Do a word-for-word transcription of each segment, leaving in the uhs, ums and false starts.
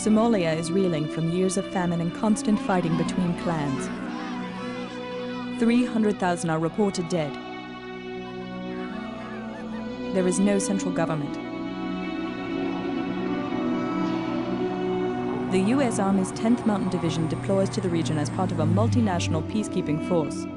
Somalia is reeling from years of famine and constant fighting between clans. three hundred thousand are reported dead. There is no central government. The U S Army's tenth Mountain Division deploys to the region as part of a multinational peacekeeping force.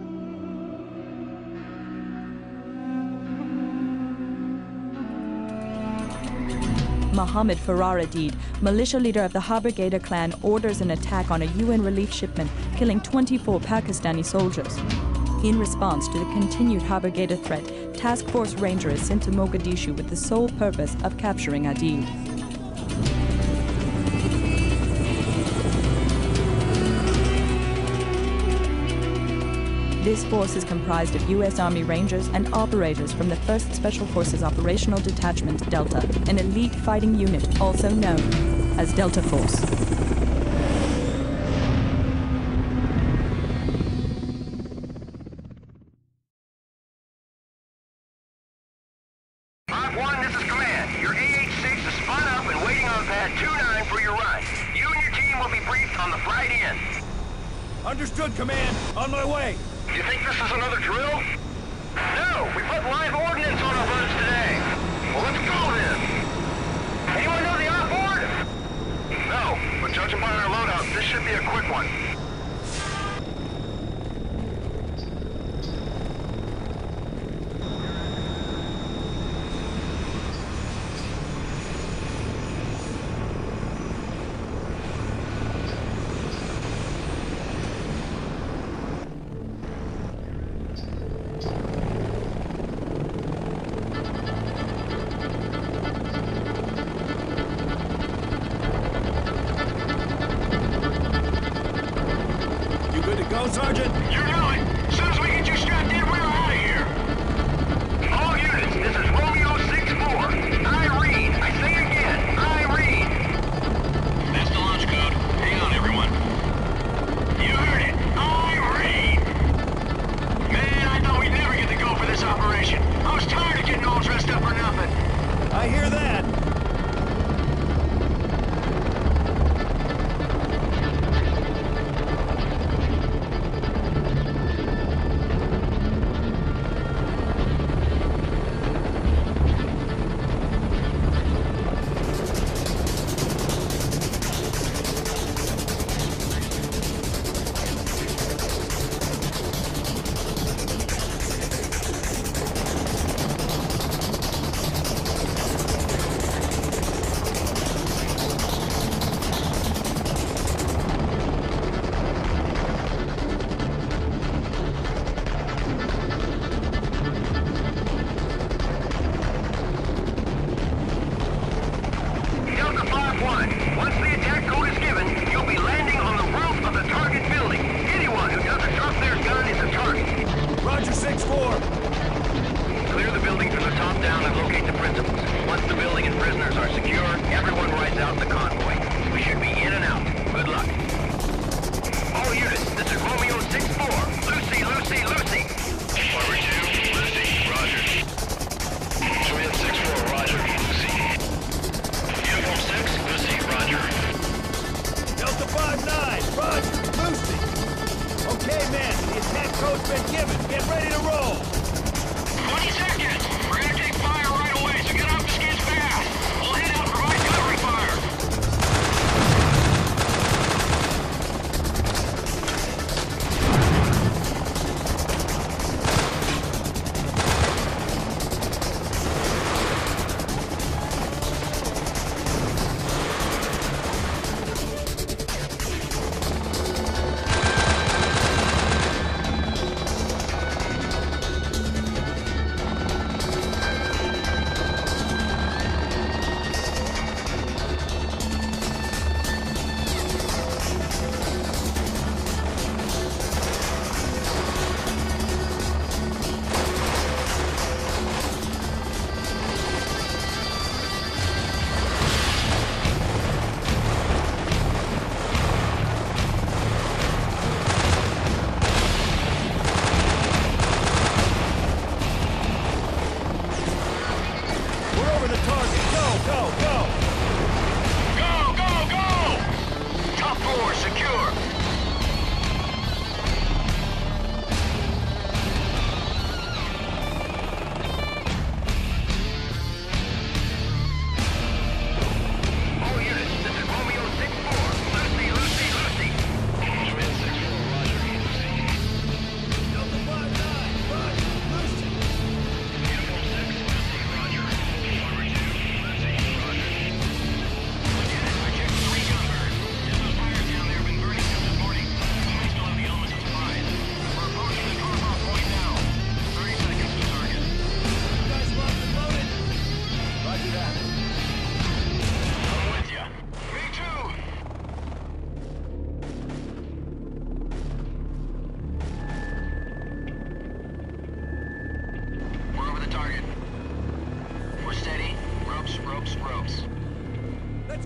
Mohammed Farrar Aidid, militia leader of the Haber-Gaida clan, orders an attack on a U N relief shipment, killing twenty-four Pakistani soldiers. In response to the continued Haber-Gaida threat, Task Force Ranger is sent to Mogadishu with the sole purpose of capturing Aidid. This force is comprised of U S Army Rangers and operators from the first Special Forces Operational Detachment, Delta, an elite fighting unit also known as Delta Force. five one, this is Command. Your A H six is spun up and waiting on pad two nine for your run. You and your team will be briefed on the flight in. Understood, Command. On my way. You think this is another drill? No, we put live ordnance on our roads today. Well, let's go then. Anyone know the outboard? No, but judging by our loadout, this should be a quick one. Sergeant! You know it! As soon as we get you strapped in, we're out of here! All units, this is Romeo six four. Irene! I say again, Irene! That's the launch code. Hang on, everyone. You heard it! Irene! Man, I thought we'd never get to go for this operation. I was tired of getting all dressed up for nothing. I hear that.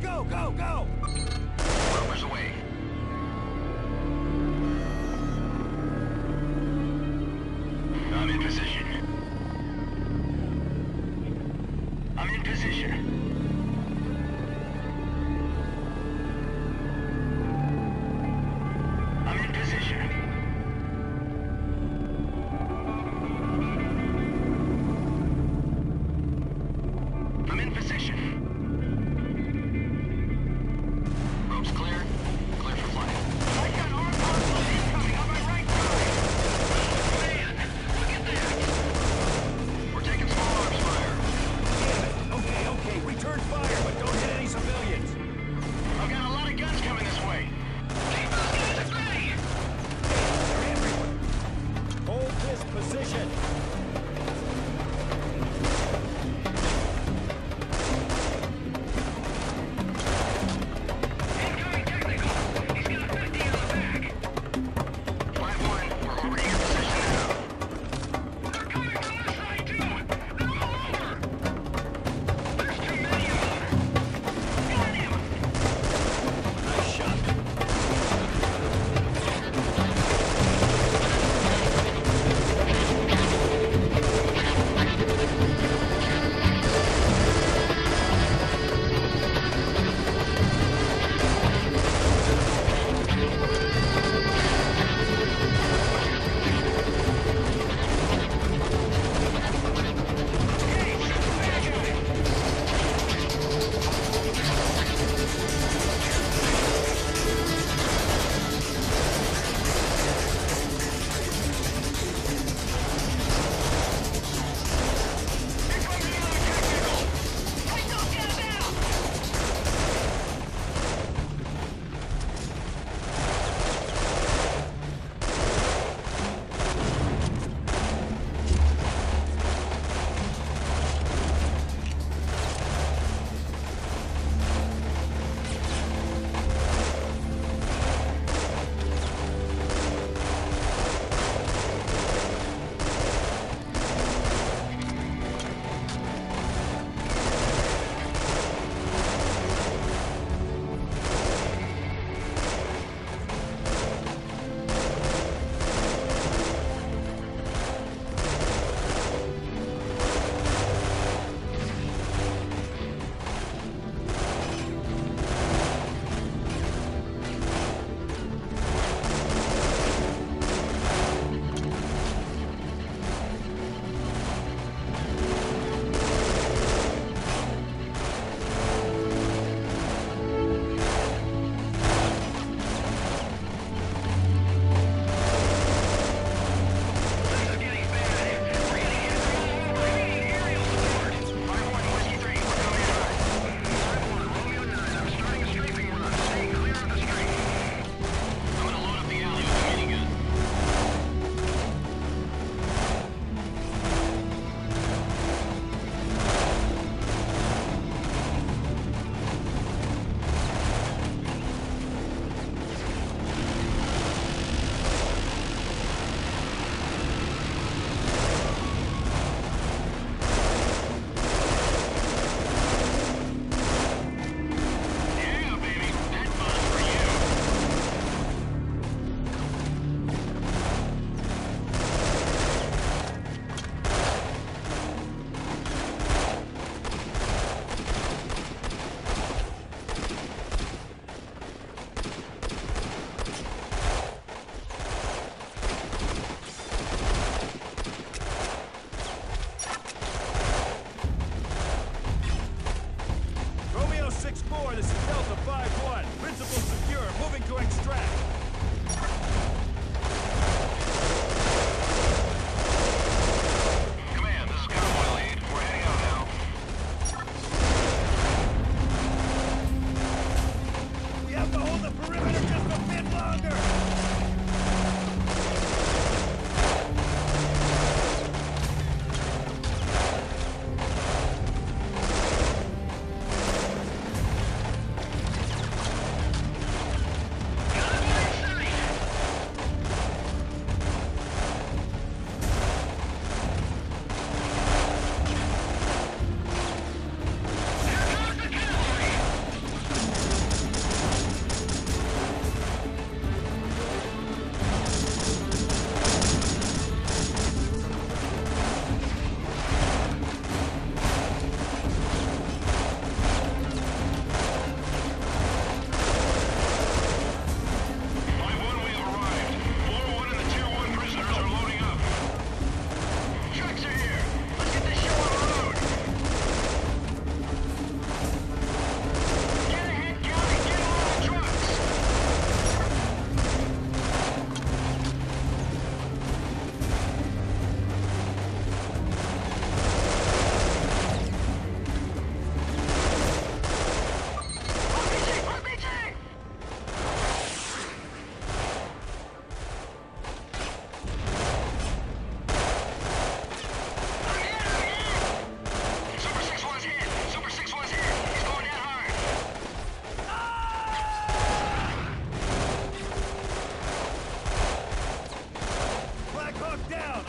go, go, go! Rovers away. I'm in position. I'm in position. I'm in position. I'm in position.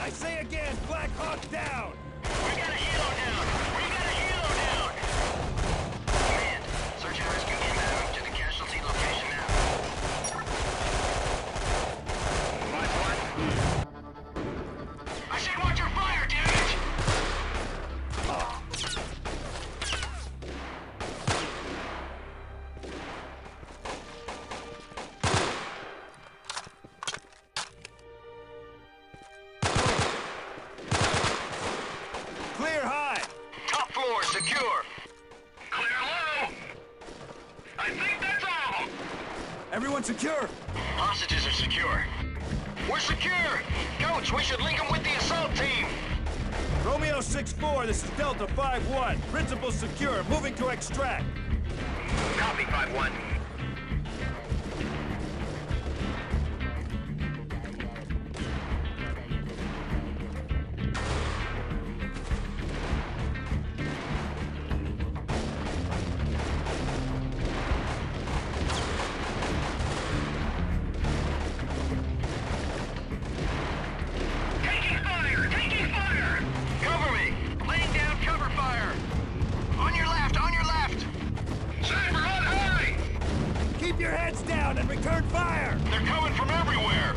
I say again, Black Hawk down! We got a helo down! We got a helo down! Command, search and rescue inbound to the casualty location now. five one. I said watch your fire, damn it! Clear high! Top floor secure. Clear low. I think that's all. Everyone secure! Hostages are secure. We're secure. Coach, we should link them with the assault team. Romeo six four, this is Delta five one. Principal secure, moving to extract. Copy five one. Taking fire! Taking fire! Cover me! Laying down cover fire! On your left! On your left! Cyber on high! Keep your heads down and return fire! They're coming from everywhere!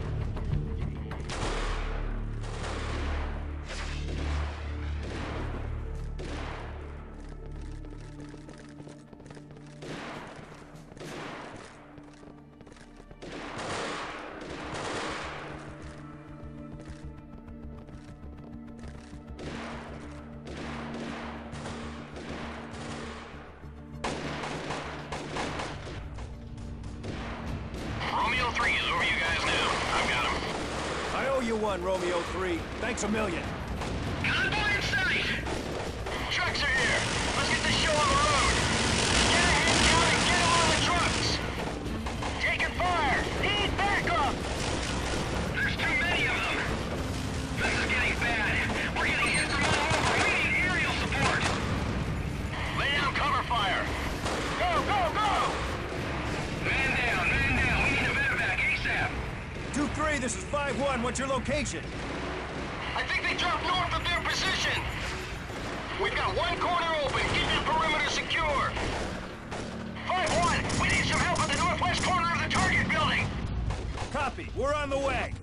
Romeo three is over you guys now. I've got him. I owe you one, Romeo three. Thanks a million. Convoy in sight! Trucks are here! Let's get this show on the road! Get ahead, Johnny! Get him on the trucks! Taking fire! Need backup! There's too many of them! This is getting bad! We're getting hit from all over! We need aerial support! Lay down cover fire! Go, go, go! Man down, man down! We need a medevac ASAP! two three, this is five one. What's your location? I think they dropped north of their position! We've got one corner open! Keep that perimeter secure! five one! We need some help at the northwest corner of the target building! Copy. We're on the way.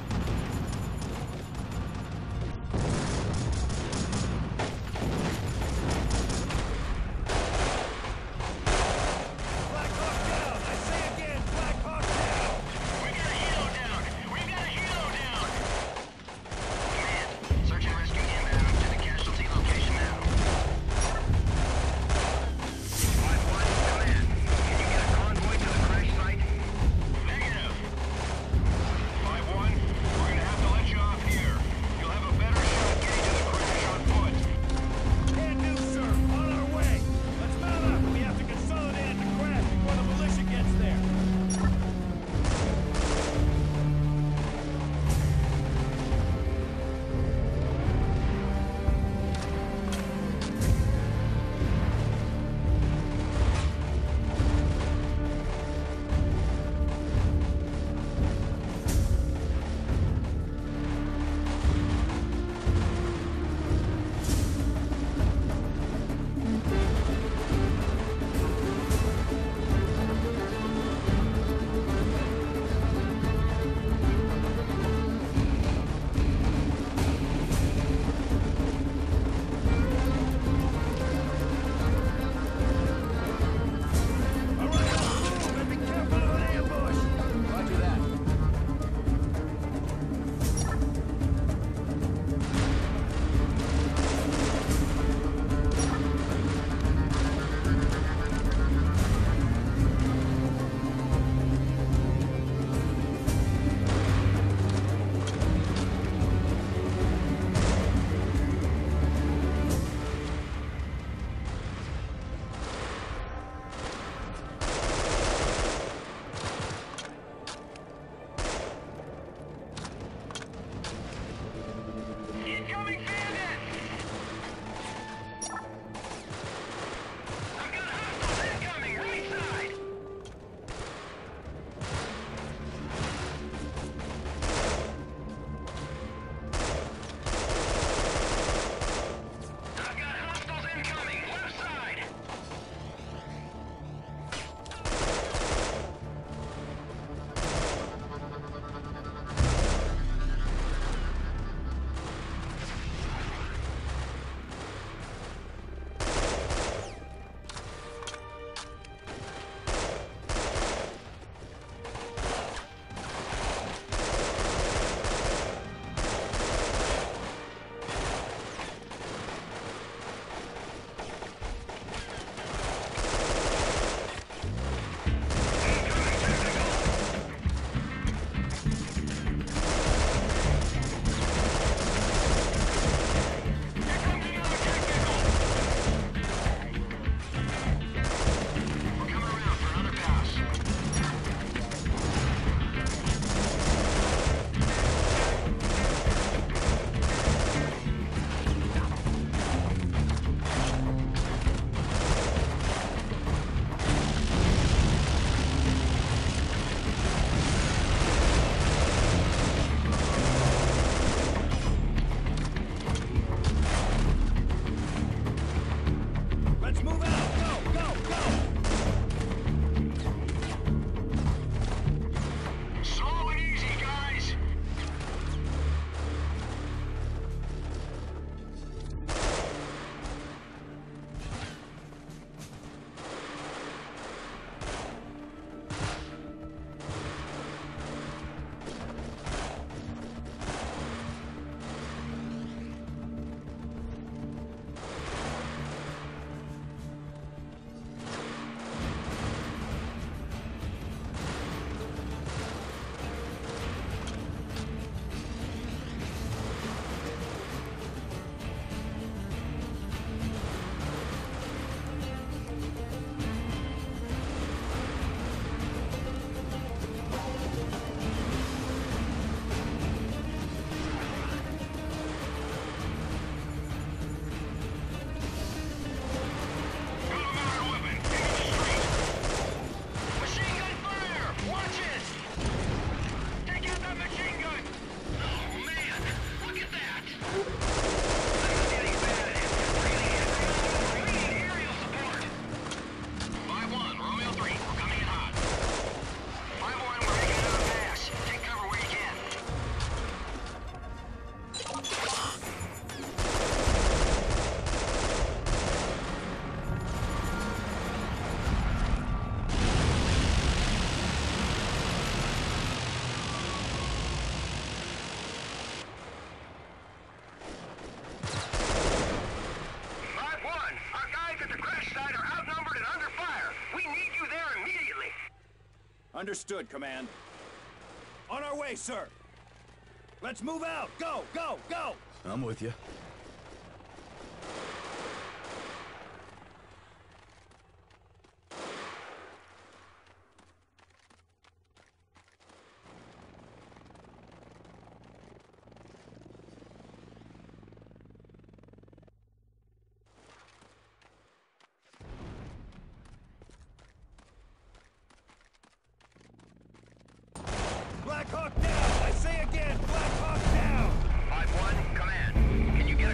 Black Hawk down! I say again, Black Hawk down! We got a helo down! We got a helo down! Command, search and rescue inbound to the casualty location now. five one, command. Can you get a convoy to the crash site? Negative. five one, Understood, Command. On our way, sir! Let's move out! Go, go, go! I'm with you. Black Hawk down! I say again, Black Hawk down! five one, command. Can you get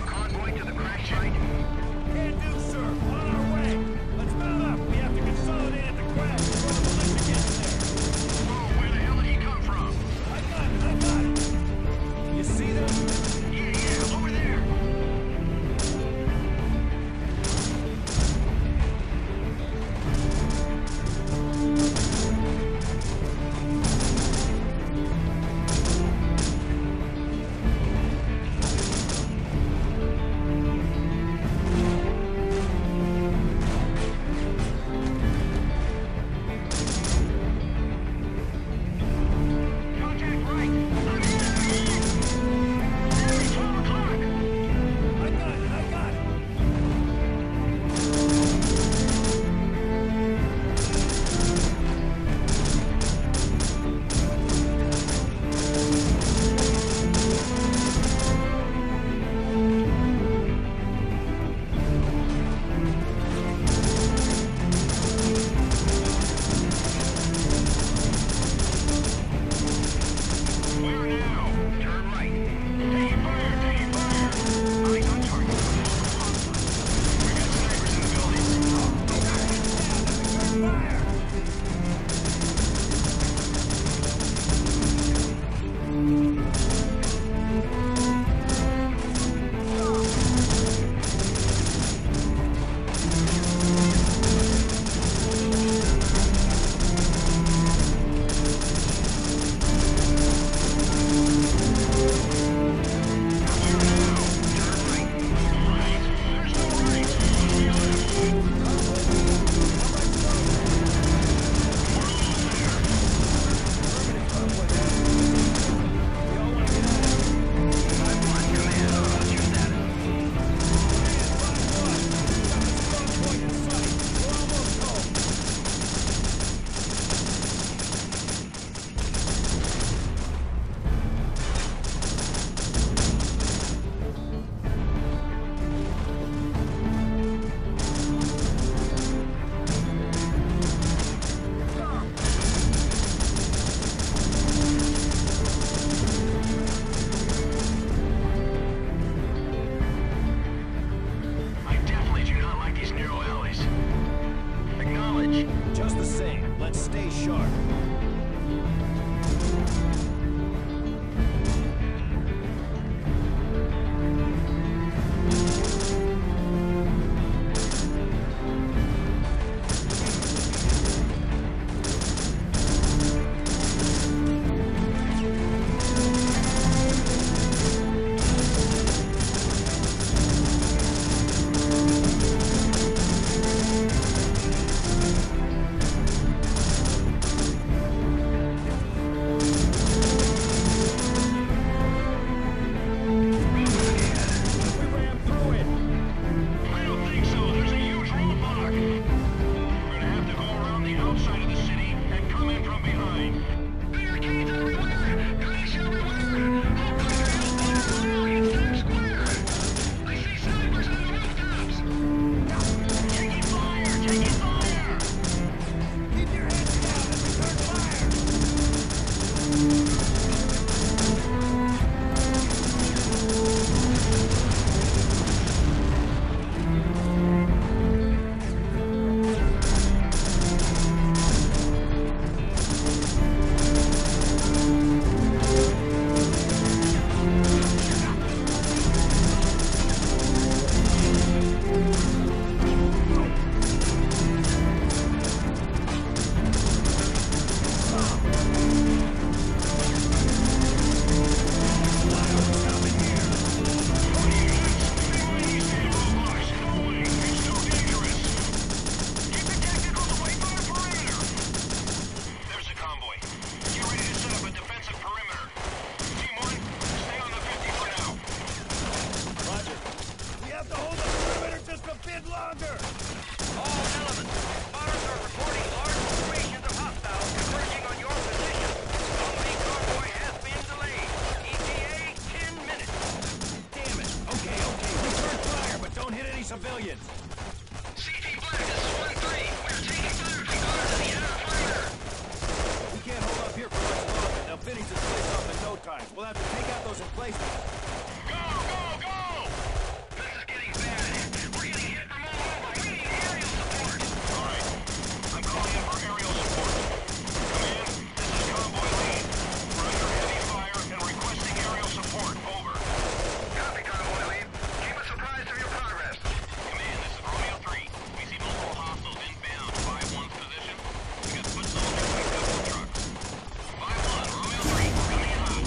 civilians. C T Black, this is one three. We're taking fire from guards in the outer perimeter. We can't hold up here for much longer. They'll finish this place off in no time. We'll have to take out those emplacements. Go, go, go! This is getting bad. We're getting hit from all over. We need aerial support. All right. I'm calling in for aerial support. Command, this is convoy lead. We're under heavy fire and requesting aerial support. Over. Copy, convoy lead. Keep us apprised of your progress. Command, this is Romeo three. We see multiple hostiles inbound. five one's position. We got foot soldiers and a couple of trucks. five one, Romeo three. Coming in hot.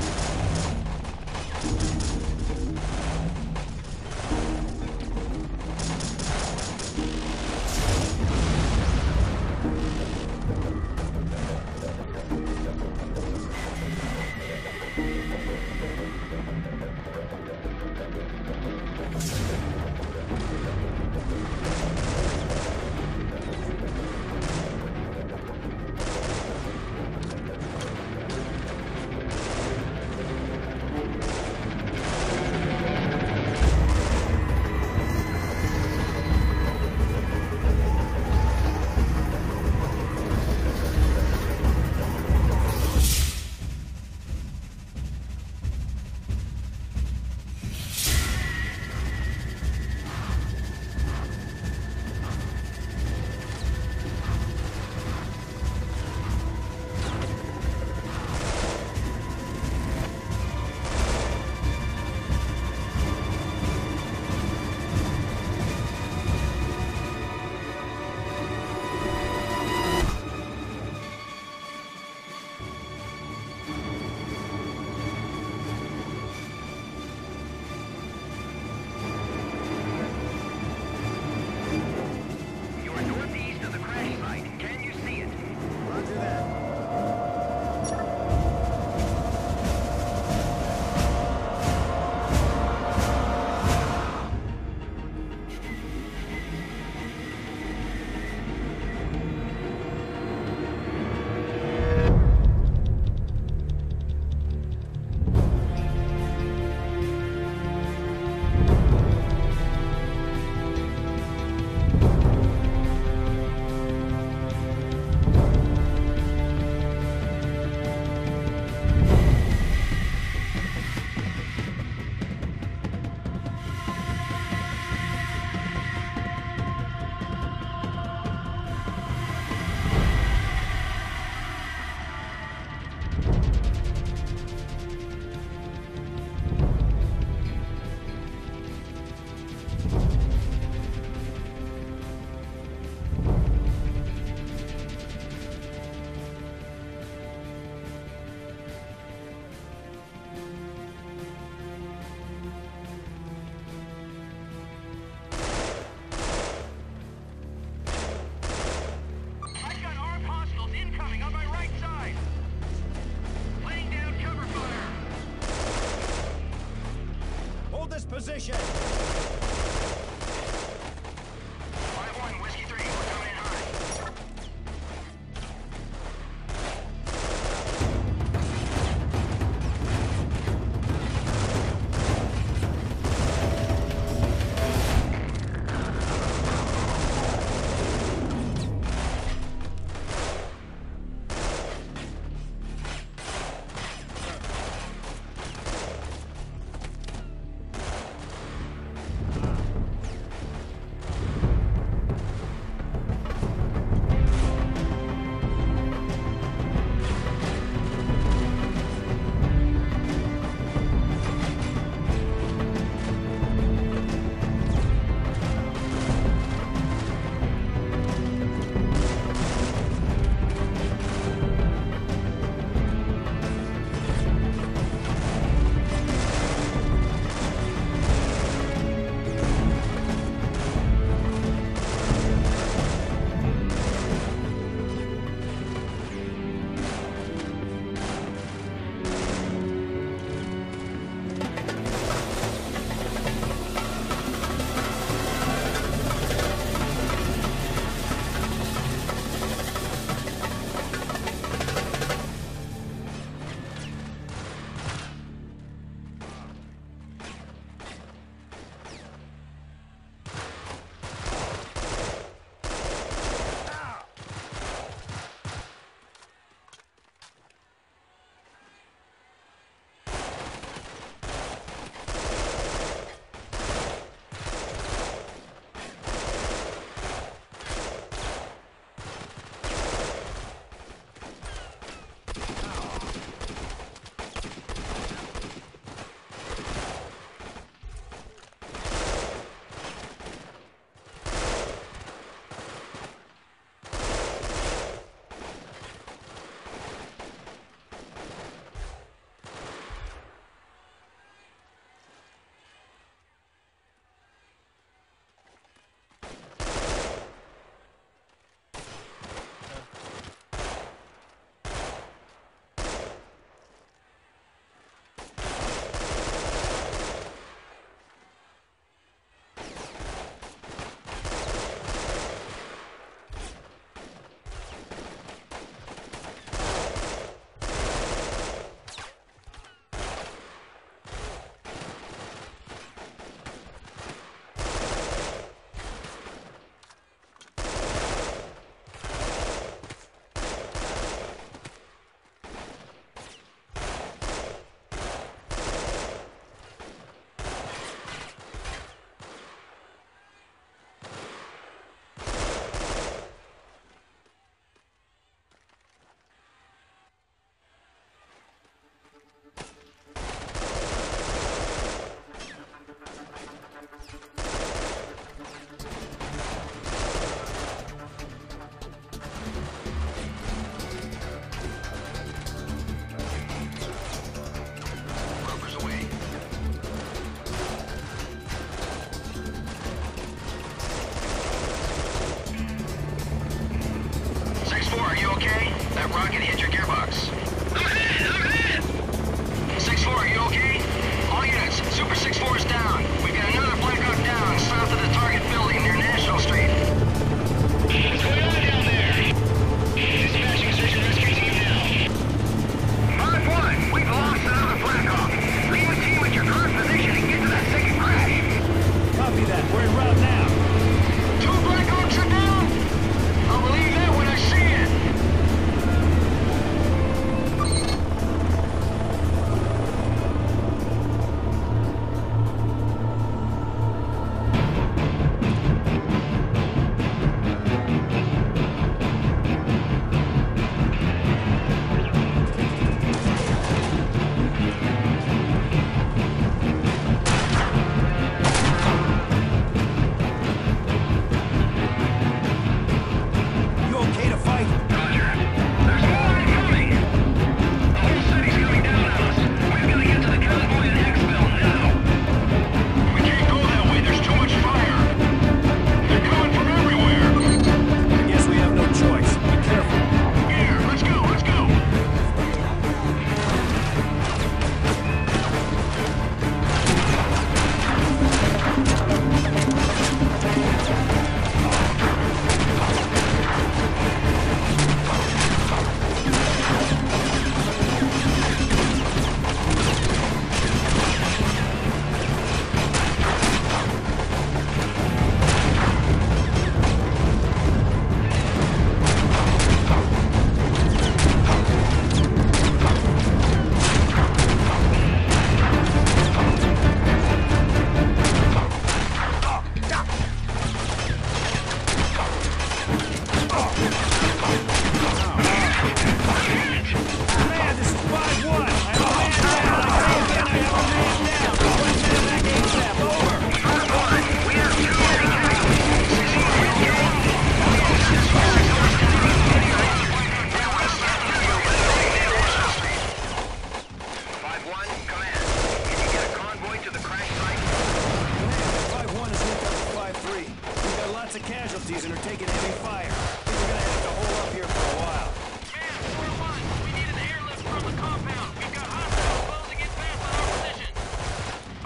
Position! five one, Whiskey three, we're coming in high.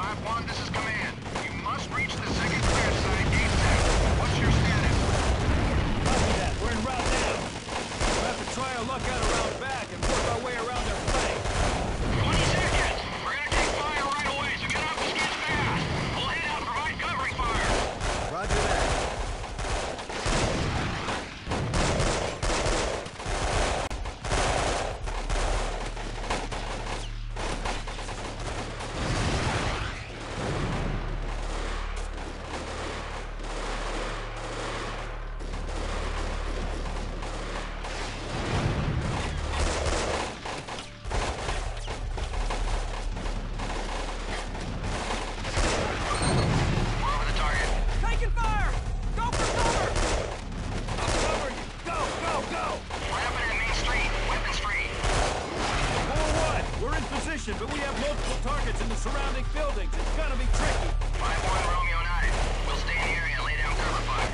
five one, this is command. You must reach the second crash site ASAP. What's your status? Copy that. We're en route now. We'll have to try our luck out around back and work our way around their flank. twenty seconds! We're gonna take fire right away, so get off the skids fast! We'll head out and provide covering fire! Roger that. But we have multiple targets in the surrounding buildings. It's gonna be tricky. five one Romeo nine. We'll stay in the area and lay down cover fire.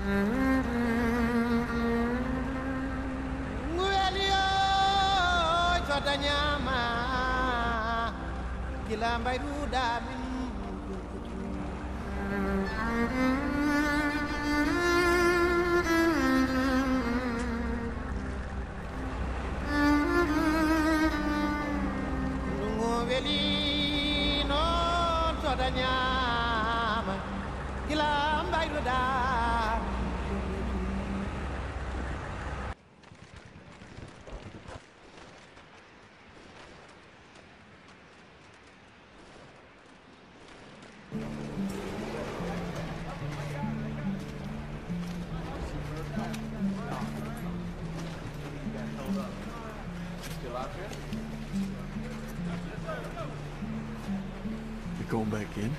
You going back in?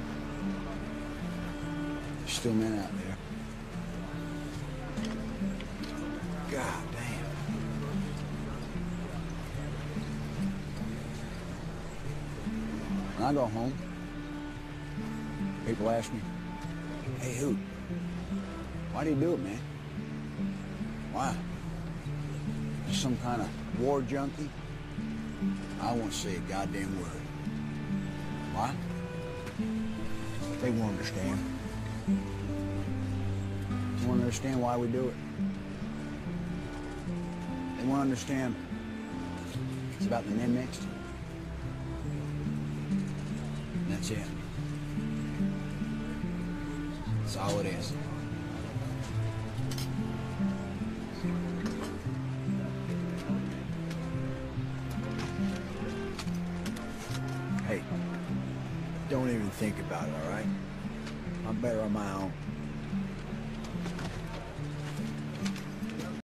There's still men out there. God damn. When I go home, people ask me, hey, Hoot, why do you do it, man? Why? You some kind of war junkie? I won't say a goddamn word. Why? They won't understand. They won't understand why we do it. They won't understand it's about the men next to you. And that's it. That's all it is. Hey, don't even think about it, all right? I'm better on my own.